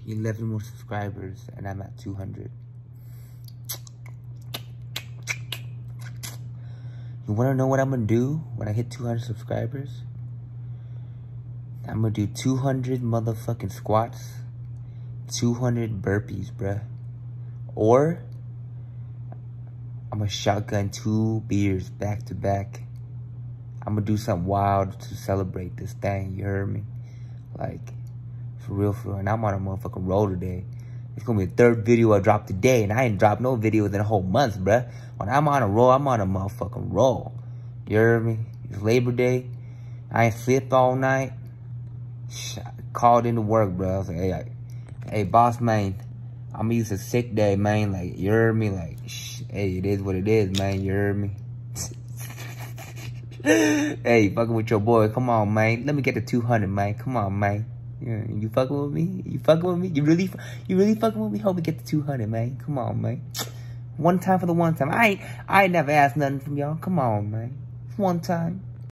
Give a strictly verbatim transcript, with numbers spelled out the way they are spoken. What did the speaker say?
eleven more subscribers, and I'm at two hundred. You wanna know what I'm gonna do when I hit two hundred subscribers? I'm gonna do two hundred motherfucking squats, two hundred burpees, bruh. Or, I'm gonna shotgun two beers back to back. I'm gonna do something wild to celebrate this thing, you heard me? Like, for real, for real. And I'm on a motherfucking roll today. It's gonna be the third video I dropped today, and I ain't dropped no videos in a whole month, bruh. When I'm on a roll, I'm on a motherfucking roll. You heard me? It's Labor Day. I ain't slept all night. I called into work, bro. I was like, hey, I, hey, boss, man. I'm gonna use a sick day, man. Like, you heard me? Like, shh, hey, it is what it is, man. You heard me? Hey, fucking with your boy. Come on, man. Let me get to two hundred, man. Come on, man. Yeah, you fucking with me? You fucking with me? You really, you really fucking with me? Help me get to two hundred, man. Come on, man. One time for the one time. I ain't, I ain't never asked nothing from y'all. Come on, man. One time.